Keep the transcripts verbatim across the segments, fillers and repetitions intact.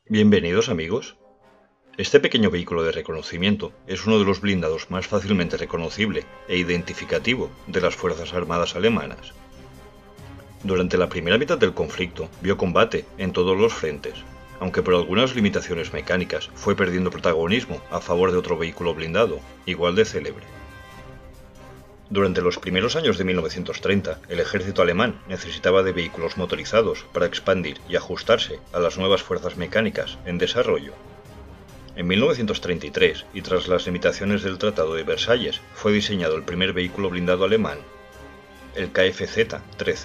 Bienvenidos amigos. Este pequeño vehículo de reconocimiento es uno de los blindados más fácilmente reconocible e identificativo de las Fuerzas Armadas alemanas. Durante la primera mitad del conflicto vio combate en todos los frentes, aunque por algunas limitaciones mecánicas fue perdiendo protagonismo a favor de otro vehículo blindado, igual de célebre. Durante los primeros años de mil novecientos treinta, el ejército alemán necesitaba de vehículos motorizados para expandir y ajustarse a las nuevas fuerzas mecánicas en desarrollo. En mil novecientos treinta y tres, y tras las limitaciones del Tratado de Versalles, fue diseñado el primer vehículo blindado alemán, el K F Z trece.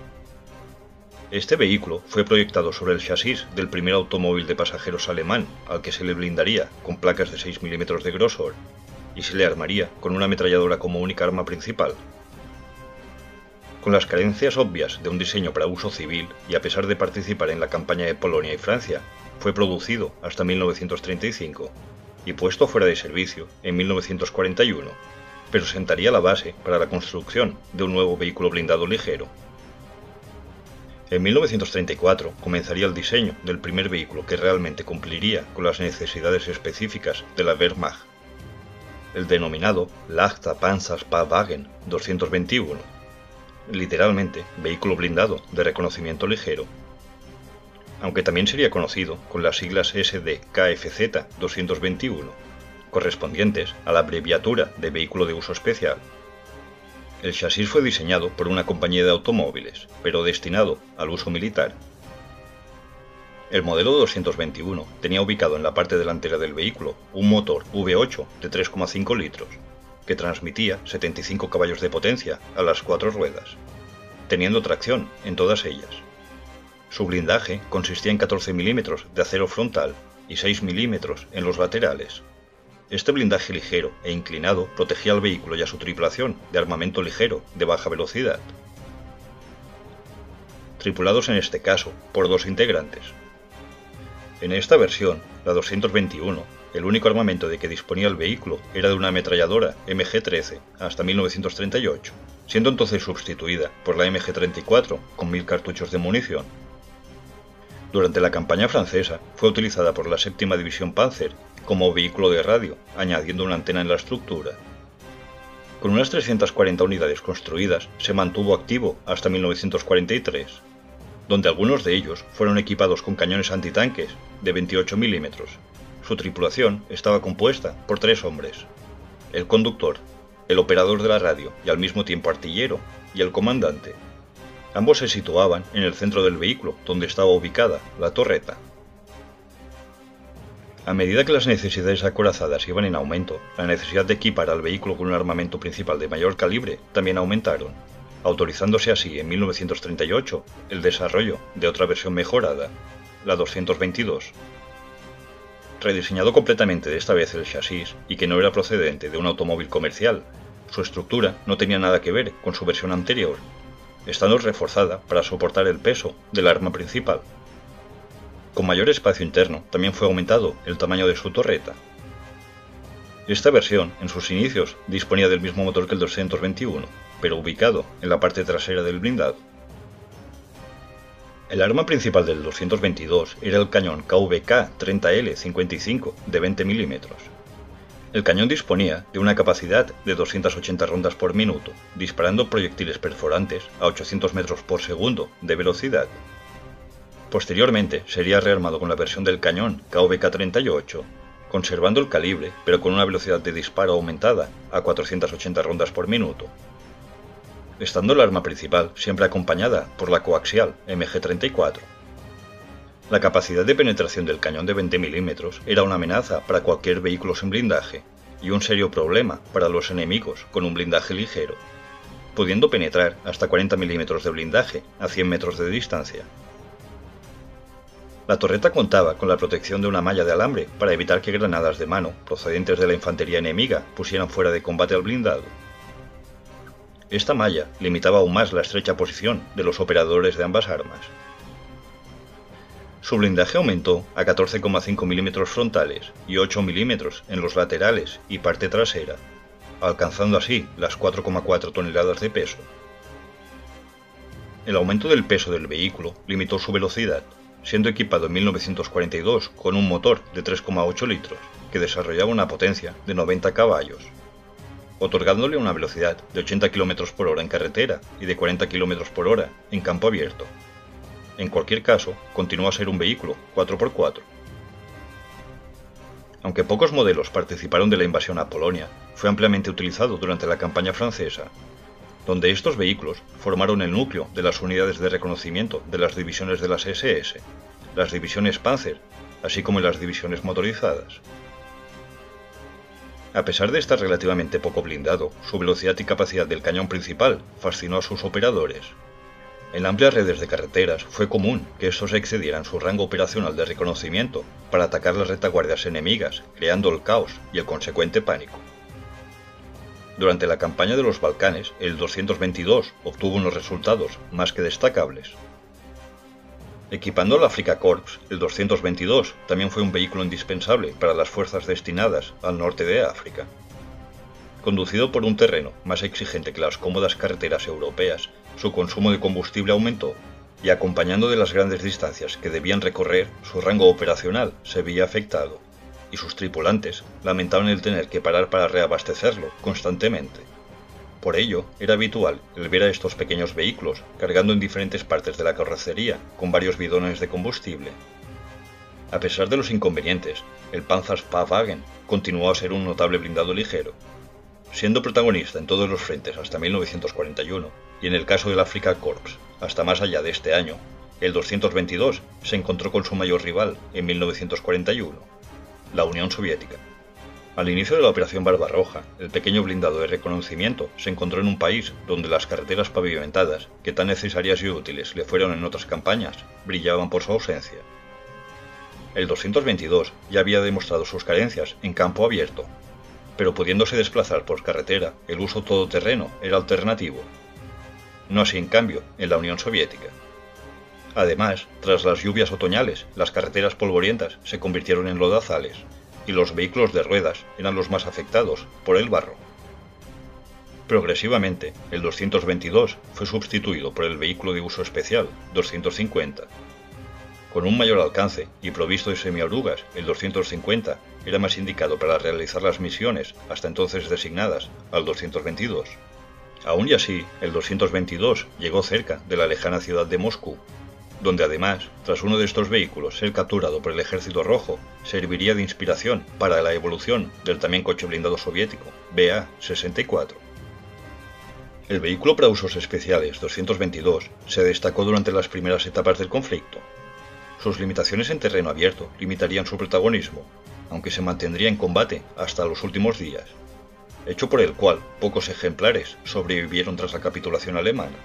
Este vehículo fue proyectado sobre el chasis del primer automóvil de pasajeros alemán, al que se le blindaría con placas de seis milímetros de grosor, y se le armaría con una ametralladora como única arma principal. Con las carencias obvias de un diseño para uso civil, y a pesar de participar en la campaña de Polonia y Francia, fue producido hasta mil novecientos treinta y cinco, y puesto fuera de servicio en mil novecientos cuarenta y uno, pero sentaría la base para la construcción de un nuevo vehículo blindado ligero. En mil novecientos treinta y cuatro comenzaría el diseño del primer vehículo que realmente cumpliría con las necesidades específicas de la Wehrmacht, el denominado Leichter Panzerspannwagen doscientos veintiuno, literalmente vehículo blindado de reconocimiento ligero, aunque también sería conocido con las siglas S D K F Z doscientos veintiuno, correspondientes a la abreviatura de vehículo de uso especial. El chasis fue diseñado por una compañía de automóviles, pero destinado al uso militar. El modelo doscientos veintiuno tenía ubicado en la parte delantera del vehículo un motor V ocho de tres coma cinco litros, que transmitía setenta y cinco caballos de potencia a las cuatro ruedas, teniendo tracción en todas ellas. Su blindaje consistía en catorce milímetros de acero frontal y seis milímetros en los laterales. Este blindaje ligero e inclinado protegía al vehículo y a su tripulación de armamento ligero de baja velocidad, tripulados en este caso por dos integrantes. En esta versión, la doscientos veintiuno, el único armamento de que disponía el vehículo era de una ametralladora M G trece hasta mil novecientos treinta y ocho, siendo entonces sustituida por la M G treinta y cuatro con mil cartuchos de munición. Durante la campaña francesa fue utilizada por la séptima División Panzer como vehículo de radio, añadiendo una antena en la estructura. Con unas trescientas cuarenta unidades construidas, se mantuvo activo hasta mil novecientos cuarenta y tres, donde algunos de ellos fueron equipados con cañones antitanques de veintiocho milímetros. Su tripulación estaba compuesta por tres hombres: el conductor, el operador de la radio y al mismo tiempo artillero, y el comandante. Ambos se situaban en el centro del vehículo, donde estaba ubicada la torreta. A medida que las necesidades acorazadas iban en aumento, la necesidad de equipar al vehículo con un armamento principal de mayor calibre también aumentaron, autorizándose así en mil novecientos treinta y ocho el desarrollo de otra versión mejorada, la doscientos veintidós. Rediseñado completamente de esta vez el chasis y que no era procedente de un automóvil comercial, su estructura no tenía nada que ver con su versión anterior, estando reforzada para soportar el peso del arma principal. Con mayor espacio interno también fue aumentado el tamaño de su torreta. Esta versión, en sus inicios, disponía del mismo motor que el doscientos veintiuno, pero ubicado en la parte trasera del blindado. El arma principal del doscientos veintidós era el cañón K V K treinta L cincuenta y cinco de veinte milímetros. El cañón disponía de una capacidad de doscientas ochenta rondas por minuto, disparando proyectiles perforantes a ochocientos metros por segundo de velocidad. Posteriormente sería rearmado con la versión del cañón K V K treinta y ocho, conservando el calibre pero con una velocidad de disparo aumentada a cuatrocientas ochenta rondas por minuto, estando el arma principal siempre acompañada por la coaxial M G treinta y cuatro. La capacidad de penetración del cañón de veinte milímetros era una amenaza para cualquier vehículo sin blindaje y un serio problema para los enemigos con un blindaje ligero, pudiendo penetrar hasta cuarenta milímetros de blindaje a cien metros de distancia. La torreta contaba con la protección de una malla de alambre para evitar que granadas de mano procedentes de la infantería enemiga pusieran fuera de combate al blindado. Esta malla limitaba aún más la estrecha posición de los operadores de ambas armas. Su blindaje aumentó a catorce coma cinco milímetros frontales y ocho milímetros en los laterales y parte trasera, alcanzando así las cuatro coma cuatro toneladas de peso. El aumento del peso del vehículo limitó su velocidad, siendo equipado en mil novecientos cuarenta y dos con un motor de tres coma ocho litros que desarrollaba una potencia de noventa caballos, otorgándole una velocidad de ochenta kilómetros por hora en carretera y de cuarenta kilómetros por hora en campo abierto. En cualquier caso, continuó a ser un vehículo cuatro por cuatro. Aunque pocos modelos participaron de la invasión a Polonia, fue ampliamente utilizado durante la campaña francesa, donde estos vehículos formaron el núcleo de las unidades de reconocimiento de las divisiones de las ese ese, las divisiones Panzer, así como las divisiones motorizadas. A pesar de estar relativamente poco blindado, su velocidad y capacidad del cañón principal fascinó a sus operadores. En amplias redes de carreteras fue común que estos excedieran su rango operacional de reconocimiento para atacar las retaguardias enemigas, creando el caos y el consecuente pánico. Durante la campaña de los Balcanes, el doscientos veintidós obtuvo unos resultados más que destacables. Equipando el Afrika Korps, el doscientos veintidós también fue un vehículo indispensable para las fuerzas destinadas al norte de África. Conducido por un terreno más exigente que las cómodas carreteras europeas, su consumo de combustible aumentó, y acompañando de las grandes distancias que debían recorrer, su rango operacional se veía afectado, y sus tripulantes lamentaban el tener que parar para reabastecerlo constantemente. Por ello, era habitual el ver a estos pequeños vehículos cargando en diferentes partes de la carrocería con varios bidones de combustible. A pesar de los inconvenientes, el Panzerfahrwagen continuó a ser un notable blindado ligero, siendo protagonista en todos los frentes hasta mil novecientos cuarenta y uno, y en el caso del Afrika Korps, hasta más allá de este año. El doscientos veintidós se encontró con su mayor rival en mil novecientos cuarenta y uno, la Unión Soviética. Al inicio de la Operación Barbarroja, el pequeño blindado de reconocimiento se encontró en un país donde las carreteras pavimentadas, que tan necesarias y útiles le fueron en otras campañas, brillaban por su ausencia. El doscientos veintidós ya había demostrado sus carencias en campo abierto, pero pudiéndose desplazar por carretera, el uso todoterreno era alternativo. No así, en cambio, en la Unión Soviética. Además, tras las lluvias otoñales, las carreteras polvorientas se convirtieron en lodazales, y los vehículos de ruedas eran los más afectados por el barro. Progresivamente, el doscientos veintidós fue sustituido por el vehículo de uso especial doscientos cincuenta. Con un mayor alcance y provisto de semiorugas, el doscientos cincuenta era más indicado para realizar las misiones hasta entonces designadas al doscientos veintidós. Aún y así, el doscientos veintidós llegó cerca de la lejana ciudad de Moscú, donde además, tras uno de estos vehículos ser capturado por el Ejército Rojo, serviría de inspiración para la evolución del también coche blindado soviético B A sesenta y cuatro. El vehículo para usos especiales doscientos veintidós se destacó durante las primeras etapas del conflicto. Sus limitaciones en terreno abierto limitarían su protagonismo, aunque se mantendría en combate hasta los últimos días, hecho por el cual pocos ejemplares sobrevivieron tras la capitulación alemana.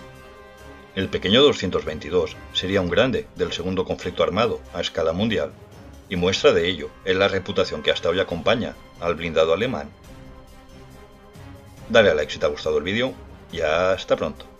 El pequeño doscientos veintidós sería un grande del segundo conflicto armado a escala mundial, y muestra de ello es la reputación que hasta hoy acompaña al blindado alemán. Dale a like si te ha gustado el vídeo y hasta pronto.